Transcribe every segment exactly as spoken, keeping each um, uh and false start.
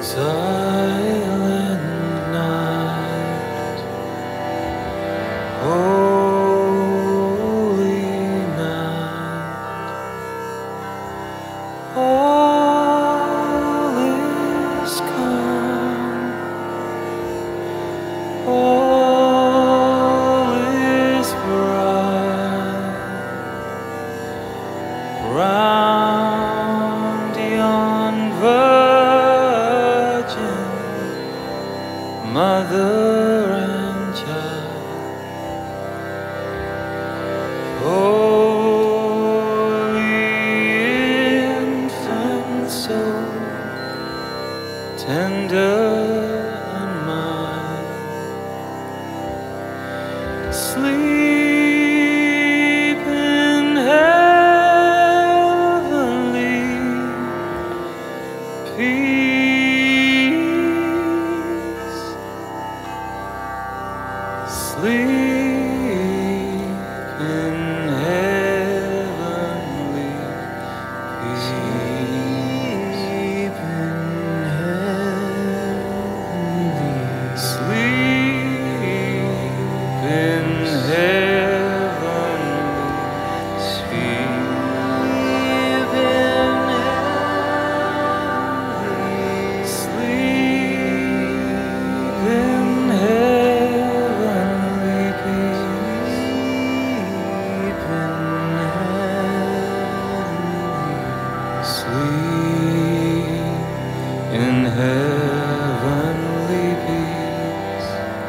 Silent night, holy night, all is calm, all is bright, round yon virgin mother and child, holy infant soul, tender and mild, sleep in heavenly peace. Sleep in heavenly peace. Sleep in heavenly. Sleep in heavenly. Sleep in heavenly. Sleep in heavenly peace. Sleep in heavenly. Sleep in heavenly peace.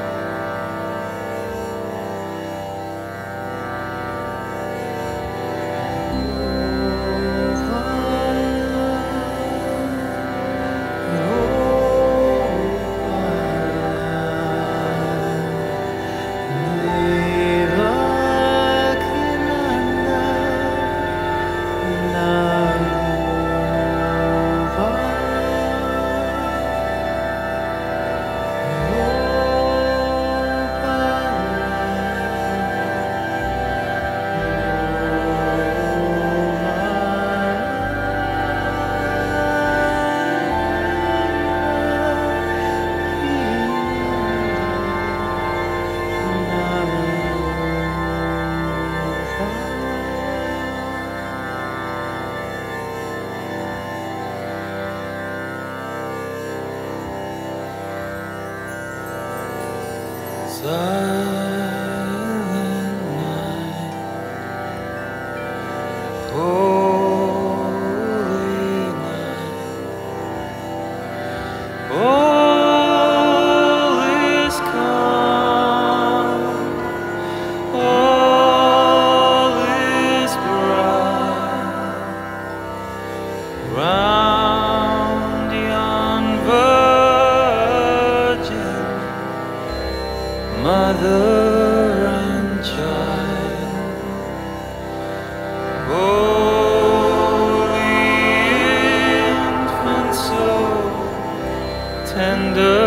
Silent night, holy night, all is calm, all is bright, round yon virgin mother and child, holy infant soul, tender